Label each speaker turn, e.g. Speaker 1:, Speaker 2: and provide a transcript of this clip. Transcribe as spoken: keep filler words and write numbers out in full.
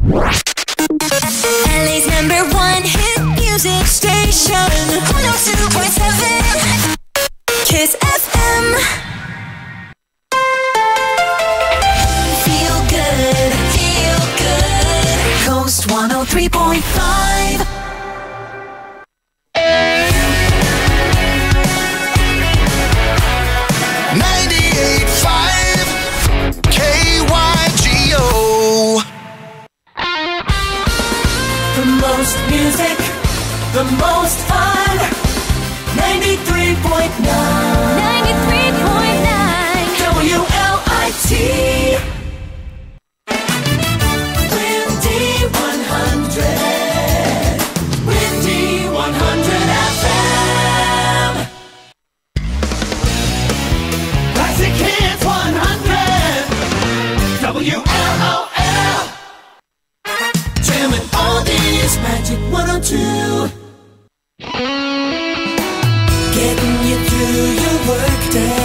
Speaker 1: L A's number one hit music station, one oh two point seven Kiss F M. Feel good, feel good. Coast one oh three point five.
Speaker 2: ninety-eight point five K Y G O.
Speaker 3: The most music, the most fun. ninety-three point nine.
Speaker 1: ninety-three point nine
Speaker 3: W L I T. Windy one hundred. Windy one hundred F M. Classic Hits one hundred. W L O L. Jamming all these Magic one oh two. Getting you through your workday.